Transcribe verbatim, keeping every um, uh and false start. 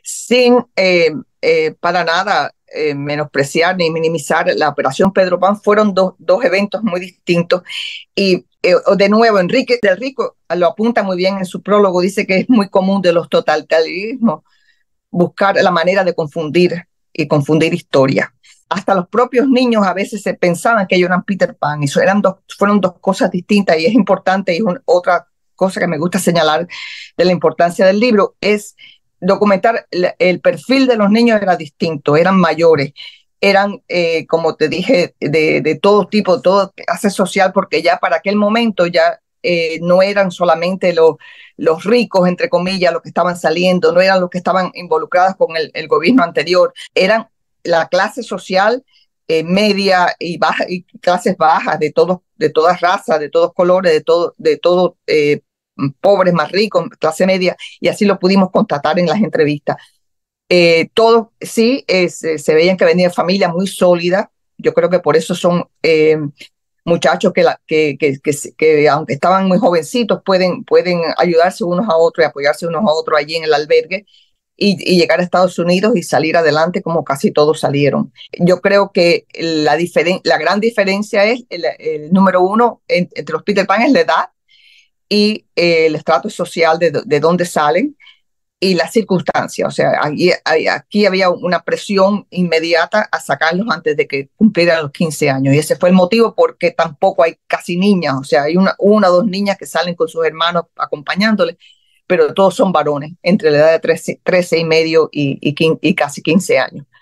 sin eh, eh, para nada eh, menospreciar ni minimizar la Operación Pedro Pan. Fueron dos, dos eventos muy distintos y eh, de nuevo Enrique del Rico lo apunta muy bien en su prólogo, dice que es muy común de los totalitarismos buscar la manera de confundir y confundir historia. Hasta los propios niños a veces se pensaban que ellos eran Peter Pan, y eso eran dos, fueron dos cosas distintas, y es importante, y es un, otra cosa que me gusta señalar de la importancia del libro, es documentar el, el perfil de los niños era distinto, eran mayores, eran, eh, como te dije, de, de todo tipo, todo clase social, porque ya para aquel momento ya eh, no eran solamente los, los ricos, entre comillas, los que estaban saliendo, no eran los que estaban involucrados con el, el gobierno anterior, eran la clase social eh, media y baja y clases bajas de todos, de todas razas, de todos colores, de todo, de todo eh, pobres más ricos, clase media, y así lo pudimos constatar en las entrevistas. Eh, todos sí eh, se, se veían que venían de familias muy sólidas. Yo creo que por eso son eh, muchachos que, la, que, que, que, que aunque estaban muy jovencitos pueden, pueden ayudarse unos a otros y apoyarse unos a otros allí en el albergue. Y, y llegar a Estados Unidos y salir adelante como casi todos salieron. Yo creo que la, diferen la gran diferencia es, el, el número uno, en, entre los Peter Pan es la edad y eh, el estrato social de, de dónde salen y las circunstancias. O sea, aquí, aquí había una presión inmediata a sacarlos antes de que cumplieran los quince años. Y ese fue el motivo porque tampoco hay casi niñas. O sea, hay una, una o dos niñas que salen con sus hermanos acompañándoles, pero todos son varones, entre la edad de trece, trece y medio y, y, y casi quince años.